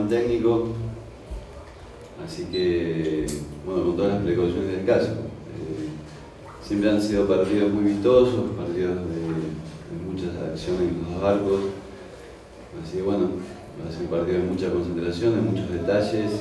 técnico, así que, bueno, con todas las precauciones del caso. Siempre han sido partidos muy vistosos, partidos de muchas acciones en los dos arcos, así que bueno, va a ser un partido de mucha concentración, de muchos detalles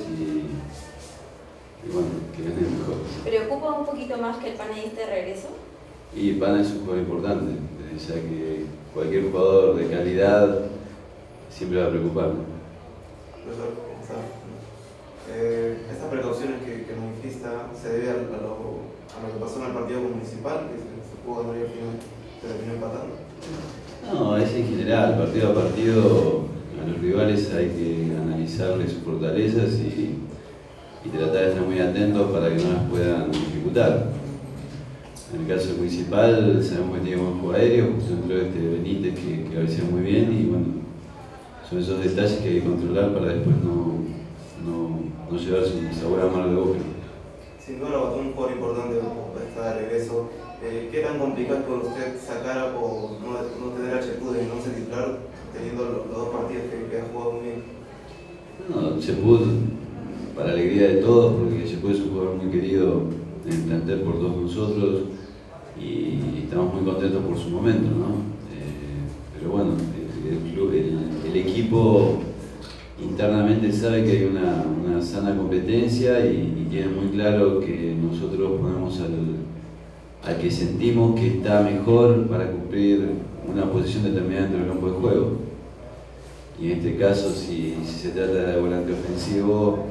y bueno, que gane el mejor. ¿Preocupa un poquito más que el Pana esté de regreso? Y Pana es un jugador importante, ya que cualquier jugador de calidad siempre va a preocupar. Profesor, ¿cómo está? Estas precauciones que manifiesta se debe a lo que pasó en el partido con Municipal, que se pudo ganar y al final se terminó empatando. No, es en general, partido a partido, a los rivales hay que analizarles sus fortalezas y tratar de estar muy atentos para que no las puedan ejecutar. En el caso Municipal, sabemos que tiene buen juego aéreo, justo entró Benítez que cabecea muy bien y bueno, son esos detalles que hay que controlar para después no llevarse un sabor amargo de boca. Sin duda, Botón, un jugador importante está de regreso. ¿Qué tan complicado es para usted sacar o no tener a Chepud en el 11 titular, teniendo los dos partidos que ha jugado muy bien? No, Chepud, para alegría de todos, porque Chepud es un jugador muy querido en el plantel por todos nosotros y estamos muy contentos por su momento, ¿no? Pero bueno, el equipo internamente sabe que hay una sana competencia y tiene muy claro que nosotros ponemos al que sentimos que está mejor para cumplir una posición determinada dentro del campo de juego. Y en este caso, si se trata de volante ofensivo,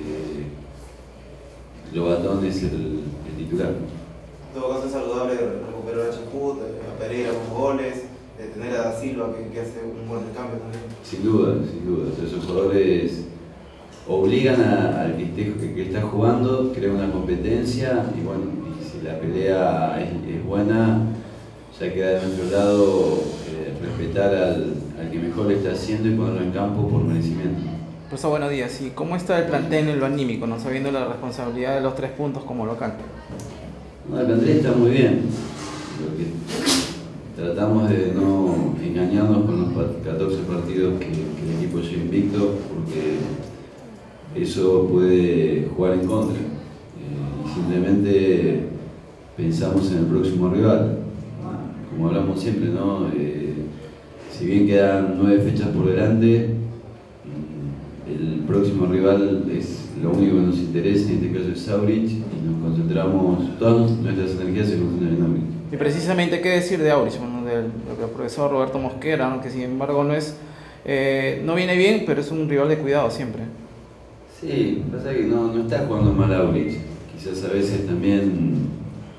Lobatón es el titular. En todo caso es saludable recuperar a Chaput, a Pereira con goles, tener a Da Silva que hace un buen cambio también. Sin duda, sin duda. Esos jugadores obligan al que está jugando, crea una competencia y bueno, y si la pelea es buena, ya queda de nuestro lado respetar al que mejor le está haciendo y ponerlo en campo por merecimiento. Profesor, buenos días. ¿Y cómo está el plantel en lo anímico, no sabiendo la responsabilidad de los 3 puntos como local? No, el plantel está muy bien. Lo que tratamos de no engañarnos con los 14 partidos que el equipo lleva invicto, porque eso puede jugar en contra. Y simplemente pensamos en el próximo rival. Como hablamos siempre, ¿no? Si bien quedan 9 fechas por delante, el próximo rival es lo único que nos interesa, en este caso es Aurich, y nos concentramos, todas nuestras energías se concentran en Aurich. Y precisamente, ¿qué decir de Aurich? Bueno, del profesor Roberto Mosquera, ¿no? Que sin embargo no viene bien, pero es un rival de cuidado siempre. Sí, pasa que no está jugando mal Aurich. Quizás a veces también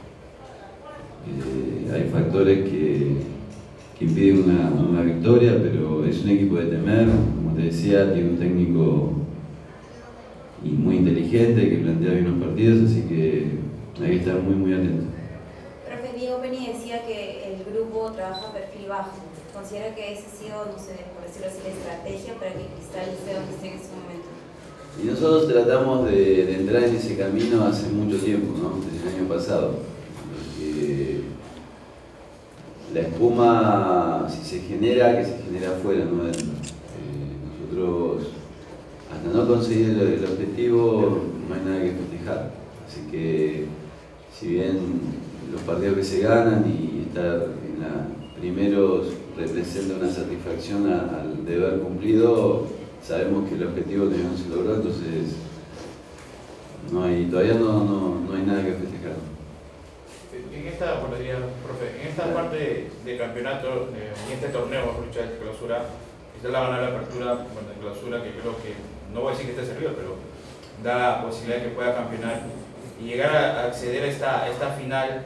hay factores que impiden una victoria, pero es un equipo de temer, como te decía, tiene un técnico muy inteligente que plantea bien los partidos, así que hay que estar muy atentos. Profe, Diego Penny decía que el grupo trabaja a perfil bajo. ¿Considera que esa ha sido, no sé, por decirlo así, la estrategia para que Cristal esté donde esté en ese momento? Y nosotros tratamos de entrar en ese camino hace mucho tiempo, ¿no? Desde el año pasado. Porque la espuma, si se genera, que se genera afuera, no adentro. Nosotros, hasta no conseguir el objetivo, no hay nada que festejar. Así que, si bien los partidos que se ganan y estar en los primeros representa una satisfacción al deber cumplido, sabemos que el objetivo no se logró, entonces todavía no hay nada que festejar. En esta, profe, en esta parte de campeonato, en este torneo, mejor dicho, de clausura, usted la va a ganar la apertura, bueno, de clausura, que creo que, no voy a decir que esté servido, pero da la posibilidad de que pueda campeonar y llegar a acceder a esta final,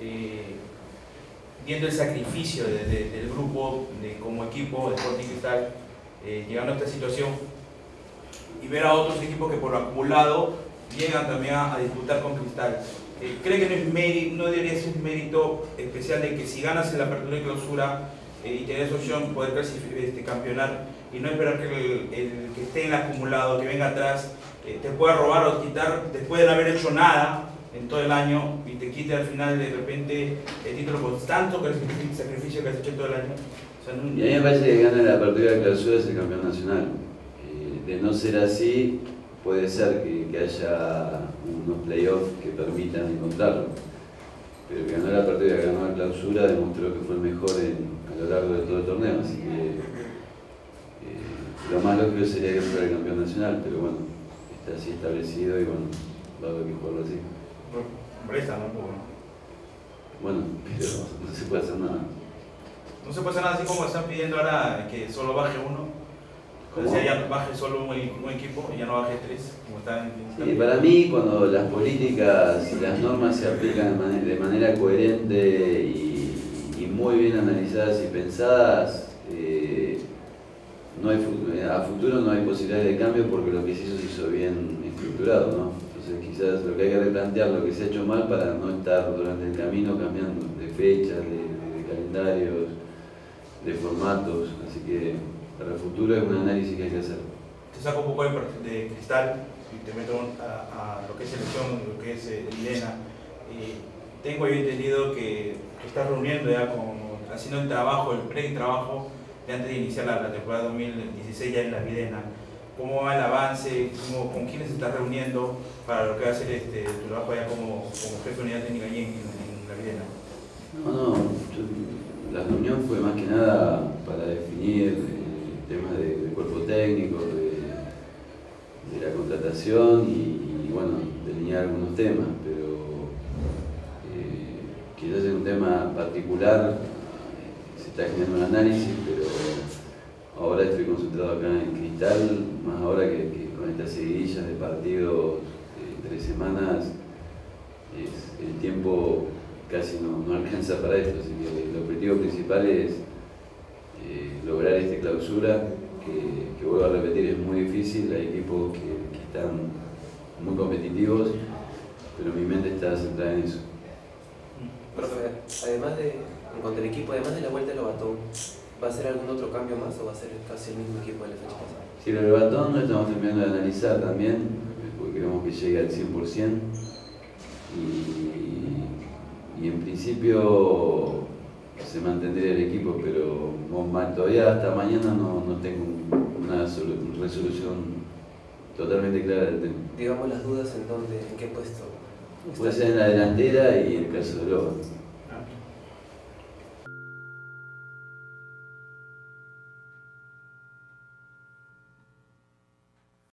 viendo el sacrificio del grupo, como equipo de Sporting Cristal, llegando a esta situación y ver a otros equipos que por lo acumulado llegan también a disputar con Cristal. ¿Cree que no debería ser un mérito especial de que si ganas en la apertura y clausura y tienes opción poder campeonar y no esperar que el que esté en el acumulado, que venga atrás, te pueda robar o quitar después de no haber hecho nada en todo el año y te quite al final de repente el título por tanto sacrificio que has hecho todo el año? O sea, y a mí me parece que gana la apertura de clausura es el campeón nacional. de no ser así, puede ser que haya unos playoffs que permitan encontrarlo. Pero que ganó la partida, que ganó la clausura, demostró que fue el mejor a lo largo de todo el torneo. Así que lo más lógico sería que fuera el campeón nacional, pero bueno, está así establecido y bueno, va a haber que jugarlo así. Presta, ¿no? Bueno, pero no se puede hacer nada. No se puede hacer nada así como están pidiendo ahora que solo baje uno. O sea, ya baje solo un equipo y ya no baje 3, como está en... Y para mí, cuando las políticas y las normas se aplican de manera coherente y muy bien analizadas y pensadas, a futuro no hay posibilidades de cambio porque lo que se hizo bien estructurado, ¿no? Entonces quizás lo que hay que replantear, lo que se ha hecho mal para no estar durante el camino cambiando de fechas, de calendarios, de formatos, así que para el futuro es un análisis que hay que hacer. Te saco un poco de Cristal y te meto a lo que es selección, lo que es Lena. Tengo yo entendido que estás reuniendo ya haciendo el trabajo, el pre-trabajo de antes de iniciar la temporada 2016 ya en la Videna. ¿Cómo va el avance? ¿Con quiénes se estás reuniendo para lo que va a ser tu trabajo ya como jefe de unidad técnica allí en la Videna? No, la reunión fue más que nada para definir temas de cuerpo técnico, de la contratación y bueno, delinear algunos temas, pero quizás en un tema particular se está generando un análisis, pero ahora estoy concentrado acá en Cristal, más ahora que con estas seguidillas de partidos de 3 semanas, el tiempo casi no alcanza para esto, así que el objetivo principal es lograr esta clausura, que vuelvo a repetir, es muy difícil, hay equipos que están muy competitivos, pero mi mente está centrada en eso. Profe, además en cuanto al equipo, además de la vuelta de Lobatón, ¿va a ser algún otro cambio más o va a ser casi el mismo equipo de la fecha pasada? Sí, el Lobatón lo estamos terminando de analizar también, porque queremos que llegue al 100%, y en principio se mantendría el equipo, pero todavía hasta mañana no tengo una resolución totalmente clara del tema. Digamos las dudas en qué puesto. Puede ser en la delantera y en el caso de Loba.